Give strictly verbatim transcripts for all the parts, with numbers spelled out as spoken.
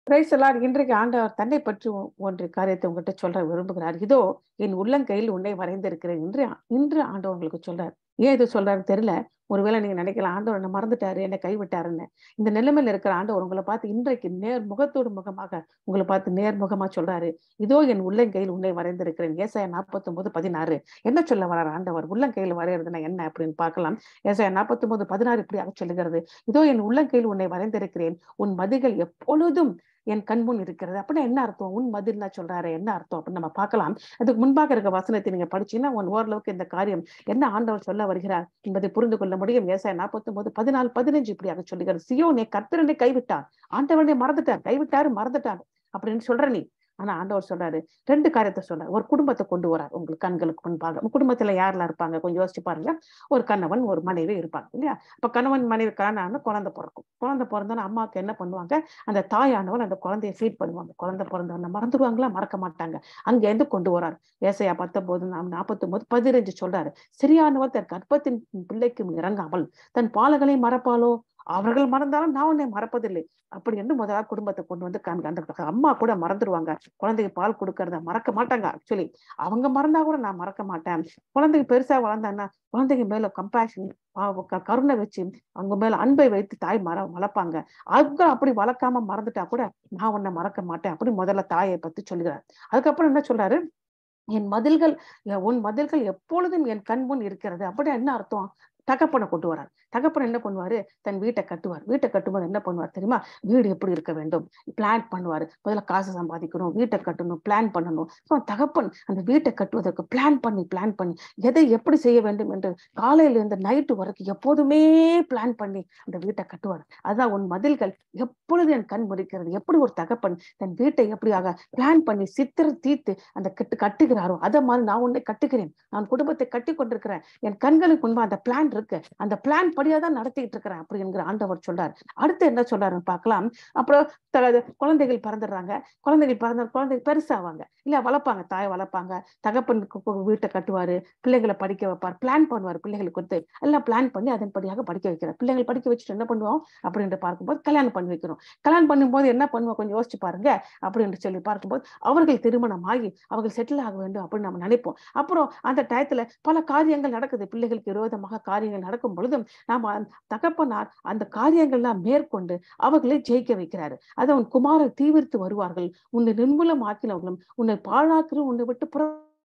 Praise the Lord. இன்றைக்கு ஆண்டவர் தன்னை பற்றி ஒ- ஒன்று காரியத்தை உங்ககிட்ட சொல்ல விரும்புகிறார். இதோ என் உள்ளங்கையில் உன்னை வரைந்திருக்கிறேன் என்று இன்று ஆண்டவர் உங்களுக்கு சொல்றார். ஏன் இது சொல்றாருன்னு தெரியல. ஒருவேளை நீங்க நினைக்கலாம், ஆண்டவர் என்ன மறந்துட்டாரு, என்னை கைவிட்டாருன்னு. இந்த நிலைமையில இருக்கிற ஆண்டவர் உங்களை பார்த்து இன்றைக்கு நேர் முகத்தோடு முகமாக உங்களை பார்த்து நேர்முகமா சொல்றாரு. இதோ என் உள்ளங்கையில் உன்னை வரைந்திருக்கிறேன். ஏசாயா நாற்பத்தி ஒன்பது பதினாறு. என்ன சொல்ல வர்றார் ஆண்டவர்? உள்ளங்கையில் வரைகிறதுனா என்ன அப்படின்னு பார்க்கலாம். ஏசாயா நாற்பத்தி ஒன்பது பதினாறு இப்படியாக சொல்லுகிறது. இதோ என் உள்ளங்கையில் உன்னை வரைந்திருக்கிறேன். உன் மதில்கள் எப்பொழுதும் என் கண்முன் இருக்கிறது. அப்படின்னா என்ன அர்த்தம்? உன் மதில்னா சொல்றாரு, என்ன அர்த்தம் அப்படின்னு நம்ம பார்க்கலாம். அதுக்கு முன்பாக இருக்க வசனத்தை நீங்க படிச்சீங்கன்னா உன் ஓரளவுக்கு இந்த காரியம் என்ன ஆண்டவர் சொல்ல வருகிறார் என்பதை புரிந்து கொள்ள முடியும். ஏசாயா நாற்பத்தி ஒன்பது பதினாலு பதினஞ்சு இப்படியாக சொல்லுகிறது. சியோனே, கர்த்தரனை கைவிட்டார், ஆண்டவனை மறந்துட்டார், கைவிட்டாரு மறந்துட்டார் அப்படின்னு சொல்ற நீ. ஆனா ஆண்டவர் சொல்றாரு, ரெண்டு காரியத்தை சொல்றாரு. ஒரு குடும்பத்தை கொண்டு வரார் உங்களுக்கு கண்களுக்கு முன்பாக. உங்க குடும்பத்துல யாரெல்லாம் இருப்பாங்க கொஞ்சம் யோசிச்சு பாருங்க. ஒரு கணவன் ஒரு மனைவி இருப்பாங்க இல்லையா? அப்ப கணவன் மனைவி கல்யாணம் குழந்தை பிறக்கும். குழந்தை பிறந்தோன்னா அம்மாவுக்கு என்ன பண்ணுவாங்க? அந்த தாயானவள் அந்த குழந்தையை ஃபீட் பண்ணுவாங்க. குழந்தை பிறந்தவன மறந்துடுவாங்களா? மறக்க மாட்டாங்க. அங்க இருந்து கொண்டு வரார். ஏசாயா பத்தொன்பது நாற்பத்தி ஒன்பது பதினஞ்சு சொல்றாரு, சிறியானவர் தன் கர்ப்பத்தின் பிள்ளைக்கு இறங்காமல் தன் பாலகளை மறப்பாளோ? அவர்கள் மறந்தாலும் நான் உன்னை மறப்பதில்லை. அப்படி என்று முதலாவது குடும்பத்தை கொண்டு வந்து காண்க. அந்த அம்மா கூட மறந்துடுவாங்க. குழந்தைக்கு பால் கொடுக்கறத மறக்க மாட்டாங்க. ஆக்சுவலி அவங்க மறந்தா கூட நான் மறக்க மாட்டேன். குழந்தைக்கு பெருசா வளர்ந்தான்னா குழந்தைங்க மேல கம்பேஷன், கருணை வச்சு அவங்க மேல அன்பை வைத்து தாய் மர வளர்ப்பாங்க. அவங்க அப்படி வளர்க்காம மறந்துட்டா கூட நான் உன்னை மறக்க மாட்டேன் அப்படி முதல்ல தாயை பத்தி சொல்லுகிறார். அதுக்கப்புறம் என்ன சொல்றாரு? என் மதில்கள், உன் மதில்கள் எப்பொழுதும் என் கண் முன் இருக்கிறது. அப்படி என்ன அர்த்தம்? தகப்பனை கொண்டு வரார். தகப்பன் என்ன பண்ணுவாரு? தன் வீட்டை கட்டுவார். வீட்டை கட்டும்போது என்ன பண்ணுவார் தெரியுமா? வீடு எப்படி இருக்க வேண்டும் பிளான் பண்ணுவாரு. முதல்ல காசு சம்பாதிக்கணும், வீட்டை கட்டணும், பிளான் பண்ணணும். தகப்பன் அந்த வீட்டை கட்டுவதற்கு பிளான் பண்ணி பிளான் பண்ணி எதை எப்படி செய்ய வேண்டும் என்று காலையில இருந்து நைட்டு வரைக்கும் எப்போதுமே பிளான் பண்ணி அந்த வீட்டை கட்டுவார். அதான் உன் மதில்கள் எப்பொழுது என் கண் முறிக்கிறது. எப்படி ஒரு தகப்பன் தன் வீட்டை எப்படியாக பிளான் பண்ணி சித்திர தீர்த்து அந்த கட்டு கட்டுகிறாரோ அதை மாதிரி நான் உன்னை கட்டுகிறேன். நான் குடும்பத்தை கட்டி கொண்டிருக்கிறேன். என் கண்களுக்கு முன்பு அந்த பிளான் இருக்கு. அந்த பிளான் படியாதான் நடத்திட்டு இருக்கிறேன் அப்படி என்கிற ஆண்டவர் சொல்றார். அடுத்து என்ன சொல்றாருன்னு பார்க்கலாம். அப்புறம் குழந்தைகள் பிறந்துடுறாங்க. குழந்தைகள் பிறந்த குழந்தை பெருசாவாங்க இல்ல, வளர்ப்பாங்க, தாய் வளர்ப்பாங்க. தகப்பனுக்கு வீட்டை கட்டுவாரு, பிள்ளைகளை படிக்க வைப்பார், பிளான் பண்ணுவார். பிள்ளைகளுக்கு கொடுத்து எல்லாம் பிளான் பண்ணி அதன்படியாக படிக்க வைக்கிறார். பிள்ளைகள் படிக்க வச்சுட்டு என்ன பண்ணுவோம் அப்படின்னு பார்க்கும்போது கல்யாணம் பண்ணி வைக்கிறோம். கல்யாணம் பண்ணும்போது என்ன பண்ணுவோம் கொஞ்சம் யோசிச்சு பாருங்க. அப்படின்னு சொல்லி பார்க்கும்போது அவர்கள் திருமணம் ஆகி அவர்கள் செட்டில் ஆக வேண்டும் அப்படின்னு நம்ம நினைப்போம். அப்புறம் அந்த டயத்துல பல காரியங்கள் நடக்குது. பிள்ளைகளுக்கு விரோதமாக காரியங்கள் நடக்கும் பொழுதும் நாம தகப்பனார் அந்த காரியங்கள்லாம் மேற்கொண்டு அவர்களை ஜெயிக்க வைக்கிறாரு. அதை உன் குமாரர் தீவிர்த்து வருவார்கள், உன்னை நிர்மூலம் ஆக்கினவர்களும் உன்னை பாழாக்கிறோம், உன்னை விட்டு புற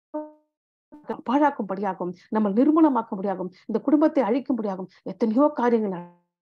பாழாக்கும்படியாகும், நம்ம நிர்மூலமாக்கும்படியாகும், இந்த குடும்பத்தை அழிக்கும்படியாகும் எத்தனையோ காரியங்கள்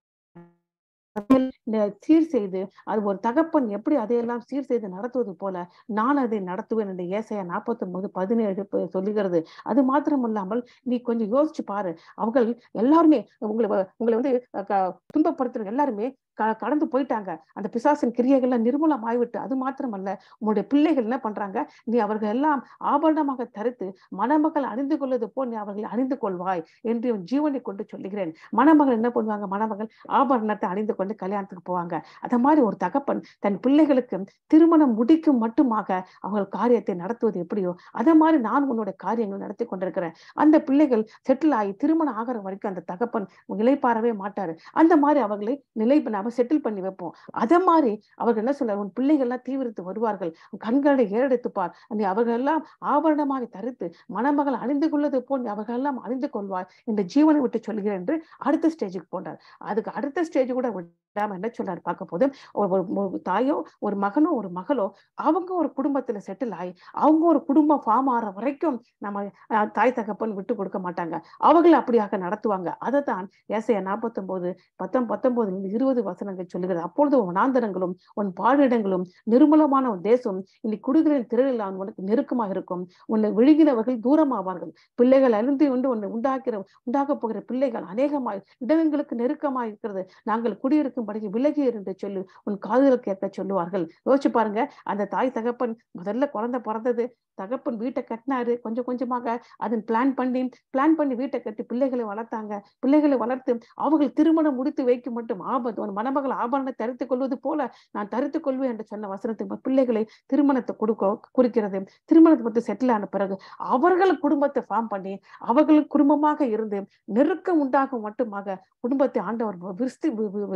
சீர் செய்து அது ஒரு தகப்பன் எப்படி அதையெல்லாம் சீர் செய்து நடத்துவது போல நான் அதை நடத்துவேன் என்று ஏசாயா நாற்பத்தி ஒன்பது பதினேழு சொல்லுகிறது. அது மாத்திரம் இல்லாமல் நீ கொஞ்சம் யோசிச்சு பாரு. அவர்கள் எல்லாருமே உங்களை உங்களை வந்து துன்பப்படுத்துற எல்லாருமே கடந்து போயிட்டாங்க. அந்த பிசாசின் கிரியைகள்லாம் நிர்மூலம் ஆய்விட்டு அது மாத்திரமல்ல, உங்களுடைய பிள்ளைகள் என்ன பண்றாங்க? நீ அவர்கள் எல்லாம் ஆபரணமாக தரித்து மணமகள் அணிந்து கொள்வது போல் நீ அவர்களை அணிந்து கொள்வாய் என்று ஜீவனை கொண்டு சொல்லுகிறேன். மணமகள் என்ன பண்ணுவாங்க? மணமகள் ஆபரணத்தை அணிந்து கொண்டு கல்யாணத்துக்கு போவாங்க. அத மாதிரி ஒரு தகப்பன் தன் பிள்ளைகளுக்கு திருமணம் முடிக்கும் மட்டுமாக அவர்கள் காரியத்தை நடத்துவது எப்படியோ அதே மாதிரி நான் உன்னுடைய காரியங்கள் நடத்தி கொண்டிருக்கிறேன். அந்த பிள்ளைகள் செட்டில் ஆகி திருமணம் ஆகிற வரைக்கும் அந்த தகப்பன் நிலைப்பாரவே மாட்டாரு. அந்த மாதிரி அவர்களை நிலை செட்டில் பண்ணி வைப்போம். அதே மாதிரி அவர்கள் என்ன சொல்றாரு? உன் பிள்ளைகள் எல்லாம் தீவிரத்து வருவார்கள், கண்களை ஏறெடுத்துப்பார், நீ அவர்கள் எல்லாம் ஆபரணமாக தரித்து மணமகள் அணிந்து கொள்வது போல் அவர்கள் எல்லாம் அணிந்து கொள்வாய் என்று ஜீவனை விட்டு சொல்கிறேன் என்று அடுத்த ஸ்டேஜுக்கு போனார். அதுக்கு அடுத்த ஸ்டேஜ் கூட விடாம என்ன சொல்றாரு பார்க்க போது, ஒரு தாயோ ஒரு மகனோ ஒரு மகளோ அவங்க ஒரு குடும்பத்துல செட்டில் ஆகி அவங்க ஒரு குடும்பம் ஃபார்ம் ஆகிற வரைக்கும் நம்ம தாய் தகப்பன் விட்டு கொடுக்க மாட்டாங்க. அவர்கள் அப்படியாக நடத்துவாங்க. அதை தான் ஏசாயா நாற்பத்தி ஒன்பது பத்தொன்பது பத்தொன்பது இருபது வசனங்கள் சொல்லுகிறது. அப்பொழுது வனாந்தரங்களும் உன் பாழிடங்களும் நிர்மூலமான உன் தேசம் இனி குடுகளின் திரளில் உனக்கு நெருக்கமாக இருக்கும். உன்னை விழுகினவர்கள் தூரமாவார்கள். பிள்ளைகள் அழிந்து கொண்டு உன்னை உண்டாக்கிற உண்டாக போகிற பிள்ளைகள் அநேகமாய் இடங்களுக்கு நெருக்கமாக இருக்கிறது. நாங்கள் குடியிருக்கும்படி விலகி என்று சொல்லி உன் காதுகள் கேட்க சொல்லுவார்கள். யோசிச்சு பாருங்க. அந்த தாய் தகப்பன் முதல்ல குழந்தை பிறந்தது, தகப்பன் வீட்டை கட்டினாரு. கொஞ்சம் கொஞ்சமாக அதன் பிளான் பண்ணி பிளான் பண்ணி வீட்டை கட்டி பிள்ளைகளை வளர்த்தாங்க. பிள்ளைகளை வளர்த்து அவர்கள் திருமணம் முடித்து வைக்கும் மட்டும் ஆபத்து ஒரு மணமகள் ஆபரணத்தை தரித்துக் கொள்வது போல நான் தரித்துக் கொள்வேன் என்று சொன்ன வசனத்துக்கு பிள்ளைகளை திருமணத்தை கொடுக்க குறிக்கிறது. திருமணத்தை பற்றி செட்டில் ஆன பிறகு அவர்கள் குடும்பத்தை ஃபார்ம் பண்ணி அவர்கள் குடும்பமாக இருந்து நெருக்கம் உண்டாகும் மட்டுமாக குடும்பத்தை ஆண்டவர் விருத்தி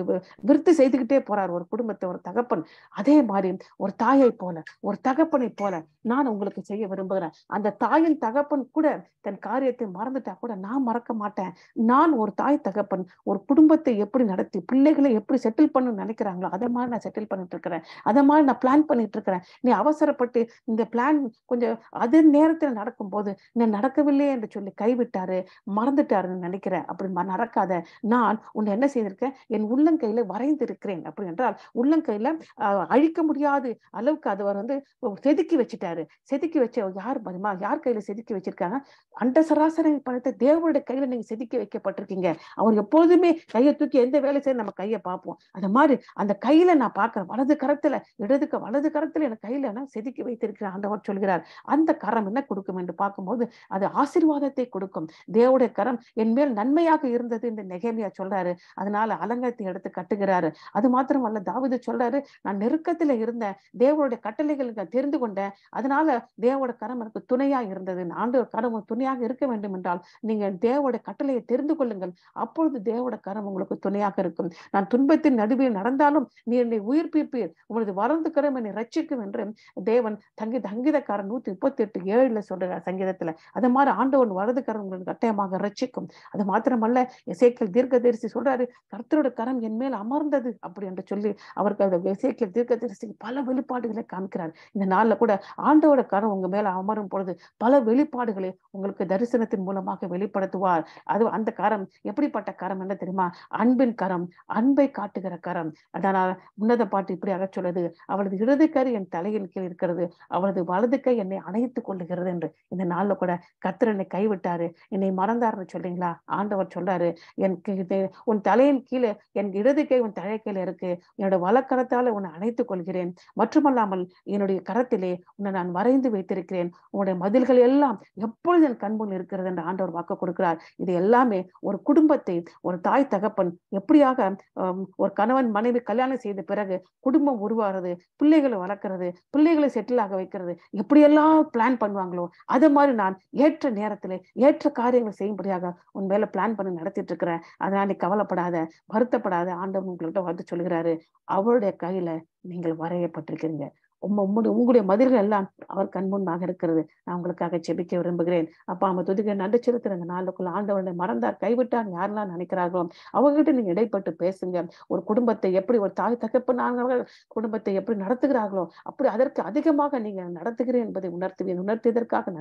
விருத்தி செய்துக்கிட்டே போறார் ஒரு குடும்பத்தை, ஒரு தகப்பன். அதே மாதிரி ஒரு தாயை போல, ஒரு தகப்பனை போல நான் உங்களுக்கு செய்ய விரும்புகிறேன். அந்த தாயின் தகப்பன் கூட தன் காரியத்தை மறந்துட்டா கூட நான் மறக்க மாட்டேன். நான் ஒரு தாய் தகப்பன் ஒரு குடும்பத்தை எப்படி நடத்தி பிள்ளைகளை எப்படி செட்டில் பண்ணணும்னு நினைக்கிறாங்களோ அதை மாதிரி நான் செட்டில் பண்ணிட்டு இருக்கிறேன். அதை மாதிரி நான் பிளான் பண்ணிட்டு இருக்கிறேன். நீ அவசரப்பட்டு இந்த பிளான் கொஞ்சம் அது நேரத்தில் நடக்கும்போது நான் நடக்கவில்லையே என்று சொல்லி கைவிட்டாரு, மறந்துட்டாருன்னு நினைக்கிறேன். அப்படி நடக்காத. நான் உன்னை என்ன செய்திருக்கேன், என் உள்ளங்கையில வரைந்திருக்கிறேன். அப்படி என்றால் உள்ளங்கையில அஹ், அழிக்க முடியாத அளவுக்கு அவர் வந்து செதுக்கி வச்சுட்டாரு. செதுக்கி வச்ச யார் பதிமா யார் கையில செதுக்கி வச்சிருக்காங்க? அண்ட சராசரி பணத்தை தேவனுடைய கையில நீங்க செதுக்கி வைக்கப்பட்டிருக்கீங்க. அவர் எப்போதுமே கையை தூக்கி எந்த வேலை செய்ய நம்ம கையை பார்ப்போம். அந்த மாதிரி அந்த கையில நான் பார்க்கிறேன், வலது கரத்துல இடதுக்கு வலது கரத்துல என் கையில நான் செதுக்கி வைத்திருக்கிறேன் ஆண்டவர் சொல்கிறார். அந்த கரம் என்ன கொடுக்கும் என்று பார்க்கும்போது அது ஆசீர்வாதத்தை கொடுக்கும். தேவனுடைய கரம் என் மேல் நன்மையாக இருந்தது என்று நெகேமியா சொல்றாரு. அதனால அலங்கத்தை எடுத்து கட்டுகிறாரு. அது மாத்திரம் அல்ல, தாவீது சொல்றாரு, நான் நெருக்கத்துல இருந்தேன், தேவனுடைய கட்டளைகளை நான் தெரிந்து கொண்டேன், அதனால தேவனுடைய கரம் எனக்கு துணையா இருந்தது. ஆண்டவர் கரம் துணையாக இருக்க வேண்டும் என்றால் நீங்க தேவனுடைய கட்டளையை தெரிந்து கொள்ளுங்கள், அப்பொழுது தேவனுடைய கரம் உங்களுக்கு துணையாக இருக்கும். நான் துன்பத்தின் நடுவில் நடந்தாலும் நீ என்னை உயிர்ப்பிப்பீர், உங்களது வளர்ந்து கரம் என்னை ரட்சிக்கும் என்று தேவன் தங்கி சங்கீதக்காரன் நூத்தி முப்பத்தி எட்டு ஏழுல சொல்றார் சங்கீதத்துல. அது மாதிரி ஆண்டவன் வலது கரம் உங்களுக்கு கட்டாயமாக ரட்சிக்கும். அது மாத்திரமல்ல, எசேக்கியேல் தீர்க்கதரிசி சொல்றாரு, கர்த்தரோட கரம் என் மேல் அமர்ந்தது அப்படி என்று சொல்லி அவருக்கு அந்த எசேக்கியேல் தீர்க்கதரிசி பல வெளிப்பாடுகளை காமிக்கிறார். இந்த நாள்ல கூட ஆண்டவரோட கரம் உங்க மேல அமரும் பொழுது பல வெளிப்பாடுகளை உங்களுக்கு தரிசனத்தின் மூலமாக வெளிப்படுத்துவார். அது அந்த கரம் எப்படிப்பட்ட கரம் என்ன தெரியுமா? அன்பின் கரம், அன்பை காட்டுகிற கரம். அதனால உன்னத பாட்டு இப்படி அக சொல்லுது, அவளது இடது கை என் தலையின் கீழ் இருக்கிறது, அவளது வலது கை என்னை அணைத்துக் கொள்ளுகிறது என்று. இந்த நாள்ல கூட கர்த்தர் என்னை கைவிட்டாரு, என்னை மறந்தாருன்னு சொல்றீங்களா? ஆண்டவர் சொல்றாரு, எனக்கு உன் தலையின் கீழே என் இடது கை உன் தலை கீழே இருக்கு, என்னோட வலக்கரத்தால உன்னை அணைத்துக் கொள்கிறேன், மட்டுமல்லாமல் என்னுடைய கரத்திலே உன்னை நான் வரைந்து வைத்திருக்கிறேன், உன்னுடைய மதில்கள் எல்லாம் எப்பொழுது என் கண்முன் இருக்கிறது என்று ஆண்டவர் வாக்கு கொடுக்கிறார். இது எல்லாமே ஒரு குடும்பத்தை ஒரு தாய் தகப்பன் எப்படியாக ஒரு கணவன் மனைவி கல்யாணம் செய்த பிறகு குடும்பம் உருவாகிறது, பிள்ளைகளை வளர்க்கறது, பிள்ளைகளை செட்டில் ஆக வைக்கிறது, எப்படியெல்லாம் பிளான் பண்ணுவாங்களோ அது மாதிரி நான் ஏற்ற நேரத்துல ஏற்ற காரியங்களை செய்யும்படியாக உன் மேல பிளான் பண்ணி நடத்திட்டு இருக்கிறேன். அதனால நீ கவலைப்படாத, வருத்தப்படாத. ஆண்டவன் உங்கள்கிட்ட வந்து சொல்கிறாரு, அவருடைய கையில நீங்கள் வரையப்பட்டிருக்கிறீங்க. உம்முடைய உங்களுடைய மதில்கள் எல்லாம் அவர் கண்முன்னாக இருக்கிறது. நான் உங்களுக்காக செபிக்க விரும்புகிறேன். அப்பா அம்மா துதிக்க நன்றி செலுத்துற இந்த நாளுக்குள்ள ஆண்டவனை மறந்தார், கைவிட்டார் யாரெல்லாம் நினைக்கிறார்களோ அவங்ககிட்ட நீங்க இடைப்பட்டு பேசுங்க. ஒரு குடும்பத்தை எப்படி ஒரு தாய் தகப்பனானவர்கள் குடும்பத்தை எப்படி நடத்துகிறார்களோ அப்படி அதற்கு அதிகமாக நீங்க நடத்துகிறேன் என்பதை உணர்த்துவேன். உணர்த்தியதற்காக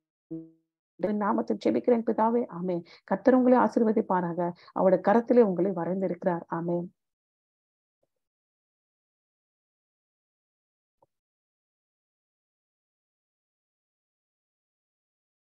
நன்றி. நாமத்தில் செபிக்கிறேன் பிதாவே, ஆமென். கர்த்தர் உங்களை ஆசீர்வதிப்பாராக. அவருடைய கரத்திலே உங்களை வரைந்திருக்கிறார். ஆமென்.